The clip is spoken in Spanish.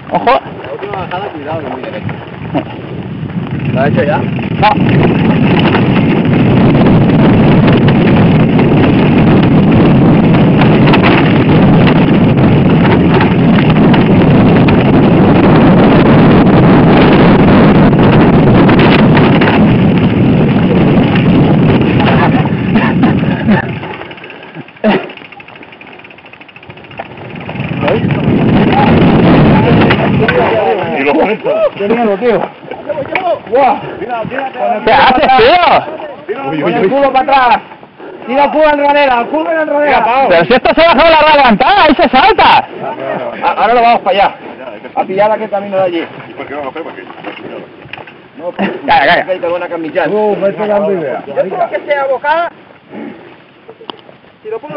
Ojo. La última bajada, cuidado, muy derecho. ¿Lo has hecho ya? No. Y lo cuento. ¡Qué miedo, tío! ¡Guau! ¿Qué haces, tío? ¡Con el culo para atrás! ¡Tira el culo en rodera! ¡El culo en la rodera! Pero si esto se ha bajado la rueda levantada, ahí se salta. Ahora lo vamos para allá. A pillar aquel camino de allí. ¿Y por qué no lo hacemos? No, Calla. hay que buena camilla. Me estoy dando idea. Yo creo que sea bocada. Si lo pongo